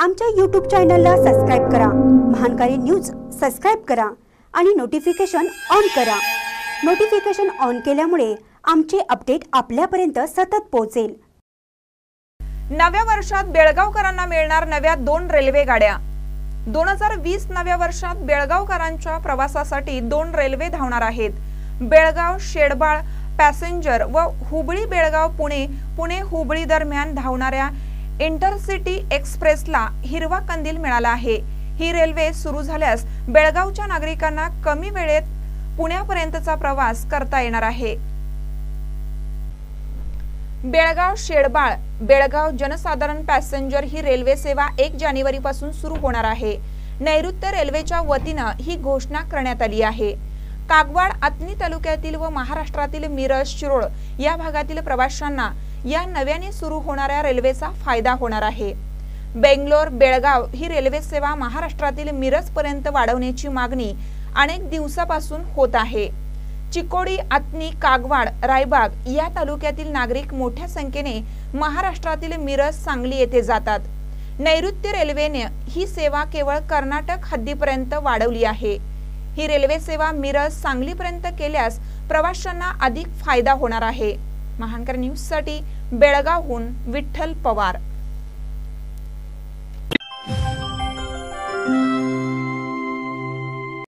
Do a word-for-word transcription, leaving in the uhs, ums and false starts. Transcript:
आमच्या यूट्यूब चॅनलला सबस्क्राइब करा, महानकारी न्यूज सबस्क्राइब करा आणि नोटिफिकेशन ऑन करा। नोटिफिकेशन ऑन केल्यामुळे आमचे अपडेट आपल्यापर्यंत सतत पोहोचेल। नव्या वर्षात बेळगावकरांना मिळणार नव्या दोन रेल्वे गाड्या। दोन हजार वीस नव्या वर्षात बेळगावकरांच्या प्रवासासाठी दोन रेल्वे धावणार आहेत। बेळगाव शेडबाळ पॅसेंजर व हुबळी बेळगाव पुणे पुणे हुबळी दरम्यान धावणाऱ्या इंटरसिटी एक्सप्रेसला हिरवा कंदील मिळाला आहे। ही रेल्वे सुरू झाल्यास बेळगावच्या नागरिकांना कमी वेळेत पुण्यापर्यंतचा प्रवास करता येणार आहे। बेळगाव शेडबाळ बेळगाव जनसाधारण पॅसेंजर ही रेल्वे सेवा एक जानेवारी पासून सुरू होणार आहे। नैऋत्य रेल्वेच्या वतीने ही घोषणा करण्यात आली आहे। कागवाड आत्नी तालुक्यातील व महाराष्ट्रातील मिरज शिरोळ या भागातील प्रवाशांना या नव्याने सुरू होणाऱ्या रेल्वेचा फायदा होणार आहे। बेंगलोर बेळगाव ही रेल्वे सेवा महाराष्ट्रातील मिरज पर्यंत वाढवण्याची मागणी अनेक दिवसापासून होत आहे। चिकोडी आत्नी कागवाड रायबाग या तालुक्यातील नागरिक मोठ्या संख्येने महाराष्ट्रातील मिरज सांगली येथे जातात। नैऋत्य रेल्वेने ही सेवा केवळ कर्नाटक हद्दीपर्यंत वाढवली आहे। ही रेल्वे सेवा मिरज सांगलीपर्यंत केल्यास प्रवाशांना अधिक फायदा होणार आहे। महानकर न्यूज साठी बेळगावहून विठ्ठल पवार।